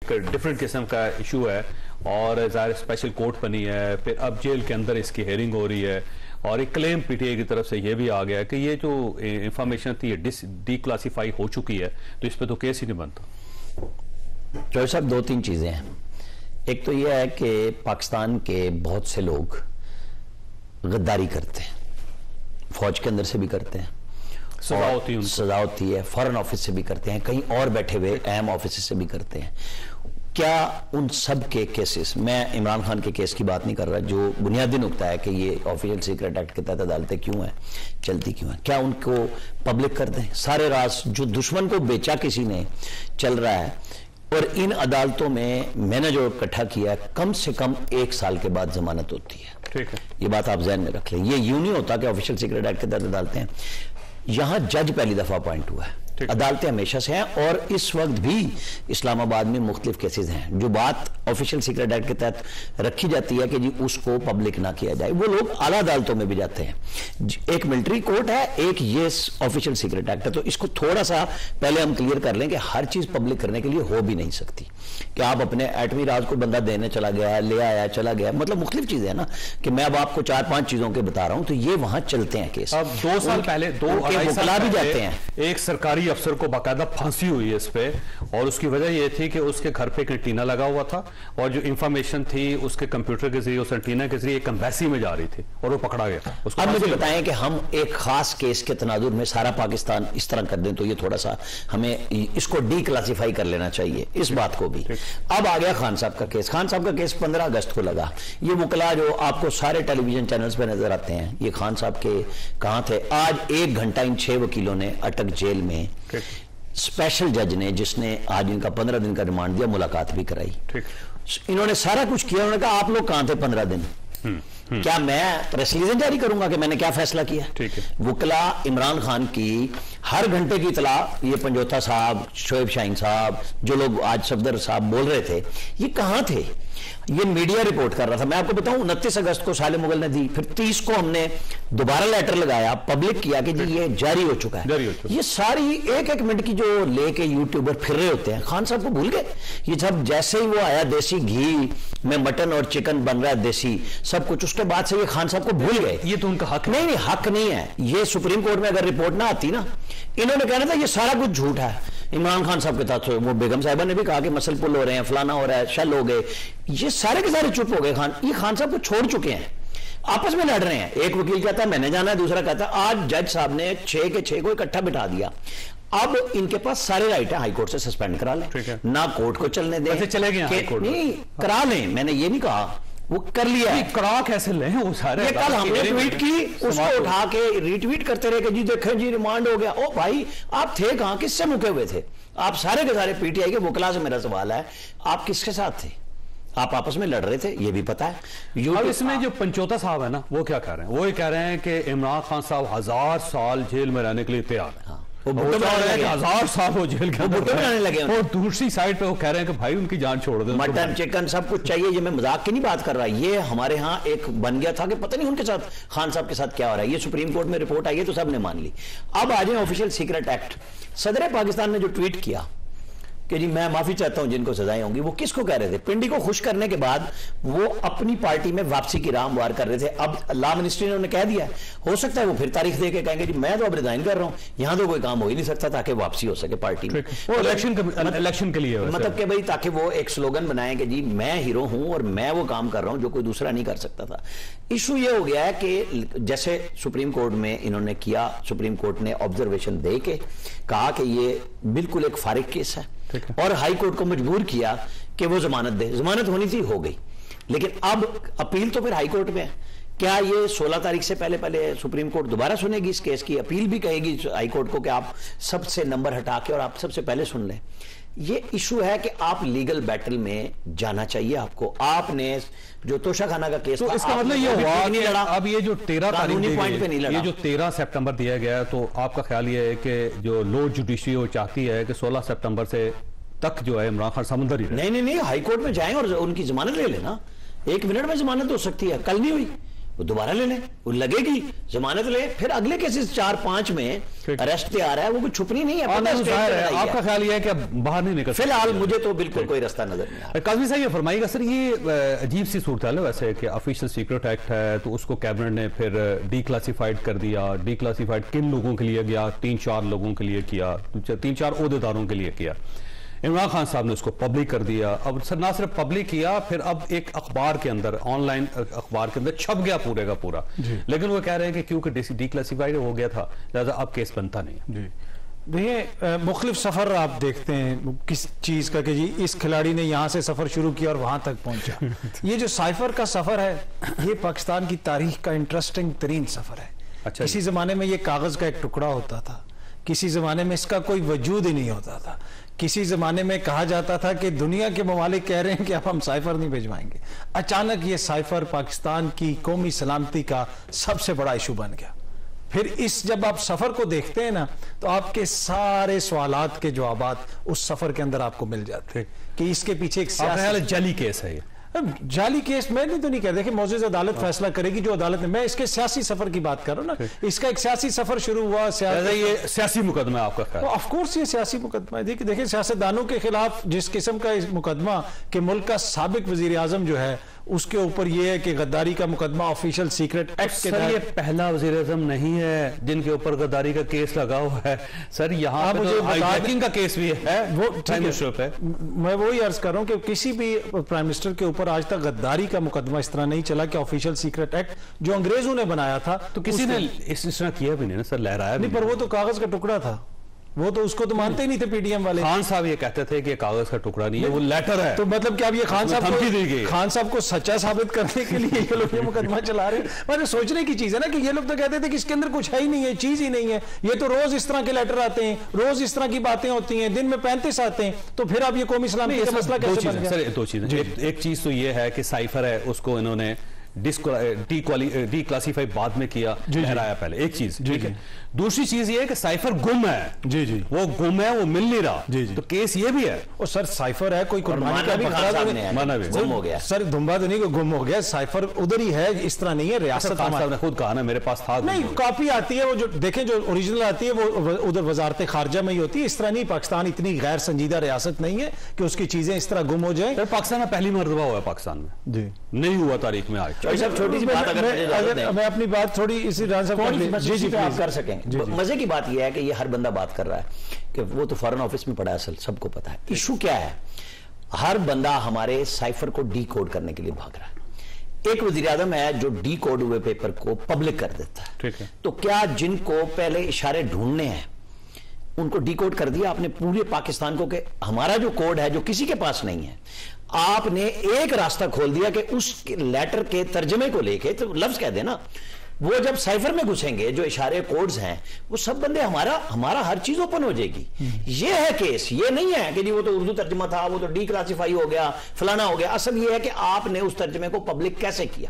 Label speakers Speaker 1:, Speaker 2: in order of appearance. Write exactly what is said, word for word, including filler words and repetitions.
Speaker 1: Different قسم کا issue ہے اور ظاہر اسپیشل کورٹ بنی ہے, پھر اب جیل کے اندر اس کی ہیئرنگ ہو رہی ہے, اور ایک کلیم پی ٹی آئی کی طرف سے یہ بھی آ گیا کہ یہ جو انفارمیشن تھی یہ ڈی کلاسیفائی ہو چکی ہے, تو اس پہ تو کیس ہی نہیں بنتا.
Speaker 2: جوہر صاحب دو تین چیزیں ہیں. ایک تو یہ ہے کہ پاکستان کے بہت سے لوگ غداری کرتے ہیں, فوج کے اندر سے بھی کرتے ہیں, سزا ہوتی ہے سزا ہوتی ہے فارن آفس سے بھی کرتے ہیں, کہیں اور بیٹھے ہوئے اہم آفس سے بھی کرتے ہیں. کیا ان سب کے کیسز, میں عمران خان کے کیس کی بات نہیں کر رہا, جو بنیادی نقطہ ہے کہ یہ آفیشل سیکرٹ ایکٹ کے تحت عدالتیں کیوں ہیں, چلتی کیوں ہیں, کیا ان کو پبلک کر دیں سارے راز جو دشمن کو بیچا کسی نے چل رہا ہے. اور ان عدالتوں میں میں نے جو اکٹھا کیا ہے کم سے کم ایک سال کے بعد ضمانت ہوتی ہے. ٹھیک ہے, یہ بات آپ ذہن میں رکھ لیں. یہ یوں نہیں ہوتا کہ آفیشل سیکرٹ ایکٹ کے تحت عدالتیں ہیں. یہاں جج پہلی دفعہ اپوائنٹ ہوا ہے, عدالتیں ہمیشہ سے ہیں, اور اس وقت بھی اسلام آباد میں مختلف کیسز ہیں. جو بات آفیشل سیکرٹ ایکٹ کے تحت رکھی جاتی ہے کہ جی اس کو پبلک نہ کیا جائے, وہ لوگ اعلیٰ عدالتوں میں بھی جاتے ہیں. ایک ملٹری کورٹ ہے, ایک یہ آفیشل سیکرٹ ایکٹ ہے. تو اس کو تھوڑا سا پہلے ہم کلیئر کر لیں کہ ہر چیز پبلک کرنے کے لیے ہو بھی نہیں سکتی. کہ آپ اپنے ایٹمی راز کو بندہ دینے چلا گیا, لے آیا, چلا گیا, مطلب مختلف چیزیں ہیں نا, کہ میں اب آپ کو چار پانچ چیزوں کے بتا رہا ہوں, تو یہ وہاں چلتے ہیں کیس.
Speaker 1: اب دو سال پہلے دو
Speaker 2: وکلا بھی جاتے ہیں.
Speaker 1: ایک سرکاری افسر کو باقاعدہ پھانسی ہوئی ہے اس پہ, اور اس کی وجہ یہ تھی کہ اس کے گھر پہ کنٹینا لگا ہوا تھا, اور جو انفارمیشن تھی اس کے کمپیوٹر کے ذریعے, اس انٹینا کے ذریعے ایک امبیسی میں جا رہی تھی, اور وہ پکڑا گیا.
Speaker 2: اب مجھے بتائیں کہ ہم ایک خاص کیس کے تناظر میں سارا پاکستان اس طرح کر دیں, تو یہ تھوڑا سا ہمیں اس کو ڈی کلاسیفائی کر لینا چاہیے, اس بات کو بھی. اب آ گیا خان صاحب کا کیس. خان صاحب کا کیس پندرہ اگست کو لگا. یہ وکلا جو آپ کو سارے ٹیلی ویژن چینلز پہ نظر آتے ہیں, یہ خان صاحب کے کہاں تھے. آج ایک گھنٹہ ان چھ وکیلوں نے اٹک جیل میں, اسپیشل جج نے جس نے آج ان کا پندرہ دن کا ریمانڈ دیا, ملاقات بھی کرائی. انہوں نے سارا کچھ کیا. انہوں نے کہا آپ لوگ کہاں تھے پندرہ دن, کیا میں پریس ریلیز جاری کروں گا کہ میں نے کیا فیصلہ کیا. وکلا عمران خان کی ہر گھنٹے کی اطلاع, یہ پنجوتا صاحب, شعیب شاہین صاحب, جو لوگ آج صفدر صاحب بول رہے تھے, یہ کہاں تھے. یہ میڈیا رپورٹ کر رہا تھا. میں آپ کو بتاؤں, انتیس اگست کو صالح مغل نے دی, پھر تیس کو ہم نے دوبارہ لیٹر لگایا, پبلک کیا کہ جی یہ جاری ہو چکا ہے. یہ ساری ایک ایک منٹ کی جو لے کے یوٹیوبر پھر رہے ہوتے ہیں, خان صاحب کو بھول گئے. یہ سب جیسے ہی وہ آیا دیسی گھی میں مٹن اور چکن بن رہا ہے دیسی سب کچھ, اس کے بعد سے یہ خان صاحب کو بھول گئے. یہ تو ان کا حق نہیں, نہیں حق نہیں ہے. یہ سپریم کورٹ میں اگر رپورٹ نہ آتی نا, انہوں نے کہنا تھا یہ سارا کچھ جھوٹ ہے. عمران خان صاحب کے تحت وہ بیگم صاحبہ نے بھی کہا کہ مسل پل ہو رہے ہیں, فلانا ہو رہا ہے, شل ہو گئے. یہ سارے کے سارے چپ ہو گئے. خان یہ خان صاحب کو چھوڑ چکے ہیں, آپس میں لڑ رہے ہیں. ایک وکیل کہتا ہے میں نے جانا ہے, دوسرا کہتا ہے. آج جج صاحب نے چھ کے چھ کو اکٹھا بٹھا دیا. اب ان کے پاس سارے رائٹ ہیں, ہائی کورٹ سے سسپینڈ کرا لیں, نہ کورٹ کو چلنے دیں,
Speaker 1: چلے گئے
Speaker 2: نہیں کرا لیں. میں نے یہ نہیں کہا, وہ کر لیا ہے.
Speaker 1: کرا کیسے لیں وہ سارے.
Speaker 2: یہ کل ہم نے ٹویٹ کی, اس کو اٹھا کے ری ٹویٹ کرتے رہے کہ جی دیکھیں جی ریمانڈ ہو گیا. او بھائی آپ تھے کہاں, کس سے مکے ہوئے تھے آپ؟ سارے کے سارے پی ٹی آئی کے وکلا سے میرا سوال ہے, آپ کس کے ساتھ تھے؟ آپ آپس میں لڑ رہے تھے, یہ بھی پتا ہے.
Speaker 1: اب اس میں جو پنچوتا صاحب ہے نا, وہ کیا کہہ رہے ہیں؟ وہ یہ کہہ رہے ہیں کہ عمران خان صاحب ہزار سال جیل میں رہنے کے لیے تیار ہیں. ہزار سال وہ جیل کے اندر لگے, اور دوسری سائڈ پہ وہ کہہ رہے ہیں کہ بھائی ان کی جان چھوڑ دیں,
Speaker 2: مٹن چکن سب کچھ چاہیے. یہ میں مذاق کی نہیں بات کر رہا, یہ ہمارے ہاں ایک بن گیا تھا کہ پتہ نہیں ان کے ساتھ خان صاحب کے ساتھ کیا ہو رہا ہے. یہ سپریم کورٹ میں رپورٹ آئی ہے تو سب نے مان لی. اب آ جائیں آفیشل سیکرٹ ایکٹ. صدر پاکستان نے جو ٹویٹ کیا کہ جی میں معافی چاہتا ہوں جن کو سزائیں ہوں گی, وہ کس کو کہہ رہے تھے؟ پنڈی کو خوش کرنے کے بعد وہ اپنی پارٹی میں واپسی کی راہ ہموار کر رہے تھے. اب لا منسٹری نے انہیں کہہ دیا, ہو سکتا ہے وہ پھر تاریخ دے کے کہیں گے جی میں تو اب ریزائن کر رہا ہوں, یہاں تو کوئی کام ہو ہی نہیں سکتا, تاکہ واپسی ہو سکے پارٹی میں.
Speaker 1: الیکشن کے لیے
Speaker 2: مطلب کہ بھائی تاکہ وہ ایک سلوگن بنائیں کہ جی میں ہیرو ہوں اور میں وہ کام کر رہا ہوں جو کوئی دوسرا نہیں کر سکتا تھا. ایشو یہ ہو گیا ہے کہ جیسے سپریم کورٹ میں انہوں نے کیا, سپریم کورٹ نے آبزرویشن دے کے کہا کہ یہ بالکل ایک فارغ کیس ہے, اور ہائی کورٹ کو مجبور کیا کہ وہ ضمانت دے. ضمانت ہونی تھی, ہو گئی, لیکن اب اپیل تو پھر ہائی کورٹ میں ہے. کیا یہ سولہ تاریخ سے پہلے پہلے سپریم کورٹ دوبارہ سنے گی اس کیس کی؟ اپیل بھی کہے گی ہائی کورٹ کو کہ آپ سب سے نمبر ہٹا کے اور آپ سب سے پہلے سن لیں. یہ ایشو ہے کہ آپ لیگل بیٹل میں جانا چاہیے آپ کو. آپ نے جو توشہ خانہ کا کیس,
Speaker 1: تو اس کا مطلب یہ ہوا کہ اب یہ جو تیرہ تاریخ یہ جو تیرہ سپٹمبر دیا گیا, تو آپ کا خیال یہ ہے کہ جو لو جوڈیشری وہ چاہتی ہے کہ سولہ سپٹمبر سے تک جو ہے عمران خان سمندر ہی رہے؟
Speaker 2: نہیں نہیں نہیں, ہائی کورٹ میں جائیں اور ان کی ضمانت لے لینا. ایک منٹ میں ضمانت ہو سکتی ہے, کل نہیں ہوئی. وہ دوبارہ لے لیں, وہ لگے گی ضمانت لیں, پھر اگلے کیسز چار پانچ میں اریسٹ پہ آ رہا ہے, وہ کوئی چھپنی نہیں ہے.
Speaker 1: آپ کا خیال یہ ہے کہ اب باہر نہیں نکل,
Speaker 2: فی الحال مجھے تو بالکل کوئی رستہ نظر نہیں آ رہا.
Speaker 1: قاضی صاحب یہ فرمائیے گا سر, یہ عجیب سی صورتحال ہے ویسے کہ آفیشیل سیکرٹ ایکٹ ہے تو اس کو کیبنٹ نے پھر ڈی کلاسیفائڈ کر دیا. ڈی کلاسیفائڈ کن لوگوں کے لیے گیا؟ تین چار لوگوں کے لیے کیا, تین چار عہدیداروں کے لیے کیا. عمران خان صاحب نے اس کو پبلک کر دیا. اب سر نہ صرف پبلک کیا, پھر اب ایک اخبار کے اندر, آن لائن اخبار کے اندر چھپ گیا پورے کا پورا. لیکن وہ کہہ رہے ہیں کہ کیونکہ ڈی کلاسیفائڈ ہو گیا تھا لہذا اب کیس بنتا نہیں.
Speaker 3: دیکھیں مختلف سفر آپ دیکھتے ہیں کس چیز کا کہ جی اس کھلاڑی نے یہاں سے سفر شروع کیا اور وہاں تک پہنچا. یہ جو سائفر کا سفر ہے یہ پاکستان کی تاریخ کا انٹرسٹنگ ترین سفر ہے.
Speaker 1: اچھا,
Speaker 3: کسی زمانے میں یہ کاغذ کا ایک ٹکڑا ہوتا تھا, کسی زمانے میں اس کا کوئی وجود ہی نہیں ہوتا تھا. کسی زمانے میں کہا جاتا تھا کہ دنیا کے ممالک کہہ رہے ہیں کہ اب ہم سائفر نہیں بھیجوائیں گے. اچانک یہ سائفر پاکستان کی قومی سلامتی کا سب سے بڑا ایشو بن گیا. پھر اس جب آپ سفر کو دیکھتے ہیں نا تو آپ کے سارے سوالات کے جوابات اس سفر کے اندر آپ کو مل جاتے ہیں کہ اس کے پیچھے ایک سیاسی
Speaker 1: جعلی کیس ہے. یہ
Speaker 3: جعلی کیس میں نہیں تو نہیں کہہ دیکھیں, معزز عدالت فیصلہ کرے گی جو عدالت نے. میں اس کے سیاسی سفر کی بات کر رہا ہوں نا, اس کا ایک سیاسی سفر شروع ہوا.
Speaker 1: یہ سیاسی مقدمہ آپ کا خیال؟
Speaker 3: آف کورس یہ سیاسی مقدمہ ہے. دیکھیں دیکھیں سیاستدانوں کے خلاف جس قسم کا مقدمہ کہ ملک کا سابق وزیر اعظم جو ہے اس کے اوپر یہ ہے کہ غداری کا مقدمہ آفیشیل سیکرٹ ایکٹ کے
Speaker 1: سر, یہ پہلا وزیر اعظم نہیں ہے جن کے اوپر غداری کا کیس لگا ہوا ہے سر. یہاں مجھے ہائیجیکنگ کا کیس بھی ہے, وہ پرائم منسٹر پہ.
Speaker 3: میں وہی عرض کر رہا ہوں کہ کسی بھی پرائم منسٹر کے اوپر آج تک غداری کا مقدمہ اس طرح نہیں چلا کہ آفیشیل سیکرٹ ایکٹ جو انگریزوں نے بنایا تھا
Speaker 1: تو کسی نے اس طرح کیا بھی نہیں نا سر, لہرایا بھی
Speaker 3: نہیں. پر وہ تو کاغذ کا ٹکڑا تھا, وہ تو اس کو تو مانتے ہی نہیں تھے پی ڈی ایم والے.
Speaker 1: خان صاحب یہ کہتے تھے کہ یہ کاغذ کا ٹکڑا نہیں ہے, وہ لیٹر ہے.
Speaker 3: تو مطلب کہ اب یہ خان صاحب کو خان صاحب کو سچا ثابت کرنے کے لیے یہ لوگ یہ مقدمہ چلا رہے ہیں. مطلب سوچنے کی چیز ہے نا کہ یہ لوگ تو کہتے تھے کہ اس کے اندر کچھ ہے ہی نہیں ہے, چیز ہی نہیں ہے. یہ تو روز اس طرح کے لیٹر آتے ہیں, روز اس طرح کی باتیں ہوتی ہیں, دن میں پینتیس آتے ہیں. تو پھر اب یہ قومی سلامتی کا مسئلہ کیسے بن گیا؟
Speaker 1: سر دو چیزیں. ایک چیز تو یہ ہے کہ سائفر ہے, اس کو انہوں نے ڈی کلاسیفائی بعد میں کیا, لہرایا پہلے. ایک چیز ٹھیک ہے. دوسری چیز یہ ہے کہ سائفر گم ہے.
Speaker 3: جی جی
Speaker 1: وہ گم ہے, وہ مل نہیں رہا. جی جی تو کیس یہ بھی ہے.
Speaker 3: اور سر سائفر ہے, کوئی قربانی کا بھی
Speaker 2: گم ہو گیا.
Speaker 3: سر دھمبا تو نہیں کہ گم ہو گیا, سائفر ادھر ہی ہے, اس طرح نہیں ہے. ریاست
Speaker 1: صاحب نے خود کہا نا میرے پاس تھا
Speaker 3: نہیں, کاپی آتی ہے وہ جو دیکھیں جو اوریجنل آتی ہے وہ ادھر وزارت خارجہ میں ہی ہوتی ہے. اس طرح نہیں, پاکستان اتنی غیر سنجیدہ ریاست نہیں ہے کہ اس کی چیزیں اس طرح گم ہو جائیں.
Speaker 1: پاکستان میں پہلی مرتبہ ہوا ہے پاکستان میں,
Speaker 3: جی
Speaker 1: نہیں ہوا تاریخ میں آج.
Speaker 2: چھوٹی سی بات
Speaker 3: میں اپنی بات تھوڑی اسی ران صاحب
Speaker 2: جی جی آپ کر سکیں. مزے کی بات یہ ہے کہ یہ ہر بندہ بات کر رہا ہے کہ وہ تو فارن آفس میں پڑا ہے, اصل سب کو پتا ہے. ایشو کیا ہے, ہر بندہ ہمارے سائفر کو ڈی کوڈ کرنے کے لیے بھاگ رہا ہے. ایک وزیر اعظم ہے جو ڈی کوڈ ہوئے پیپر کو پبلک کر دیتا ہے. تو کیا جن کو پہلے اشارے ڈھونڈنے ہیں ان کو ڈی کوڈ کر دیا آپ نے پورے پاکستان کو کہ ہمارا جو کوڈ ہے جو کسی کے پاس نہیں ہے, آپ نے ایک راستہ کھول دیا کہ اس لیٹر کے ترجمے کو لے کے تو لفظ کہہ دینا. وہ جب سائفر میں گھسیں گے جو اشارے کوڈز ہیں وہ سب بندے ہمارا ہمارا ہر چیز اوپن ہو جائے گی. یہ ہے کیس, یہ نہیں ہے کہ جی وہ تو اردو ترجمہ تھا, وہ تو ڈی کلاسیفائی ہو گیا, فلانا ہو گیا. اصل یہ ہے کہ آپ نے اس ترجمے کو پبلک کیسے کیا.